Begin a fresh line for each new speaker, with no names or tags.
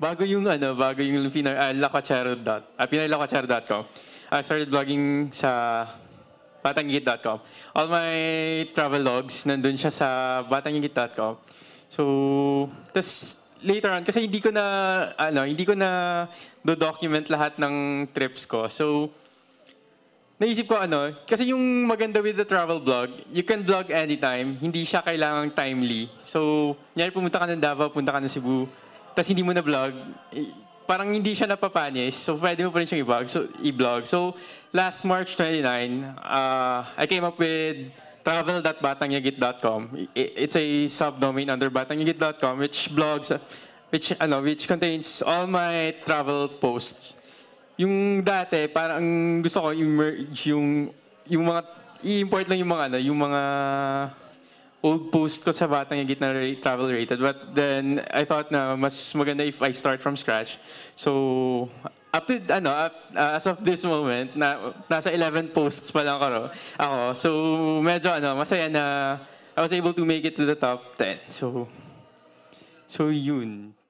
bago yung Pinoy-Lakwatsero.com. I started vlogging sa batanggit.com. All my travel logs nandun siya sa batanggit.com. So, tas later on kasi hindi ko na do-document lahat ng trips ko. So, naisip ko kasi yung maganda with the travel blog, you can vlog anytime, hindi siya kailangang timely. So, nyari pumunta ka ng Davao, punta ka ng Cebu, tapos hindi mo na vlog, parang hindi siya napapanish. So, pwede mo pa rin siyang i-vlog. So, last March 29, I came up with travel.batangyagit.com. It's a subdomain under batangyagit.com which contains all my travel posts. Yung dati, parang gusto ko i-merge yung mga, i-import lang yung mga old post ko sa Batangyagit na travel rated. But then, I thought na mas maganda if I start from scratch. So, as of this moment, nasa 11 posts pa lang ako. So, medyo masaya na I was able to make it to the top 10. So yun.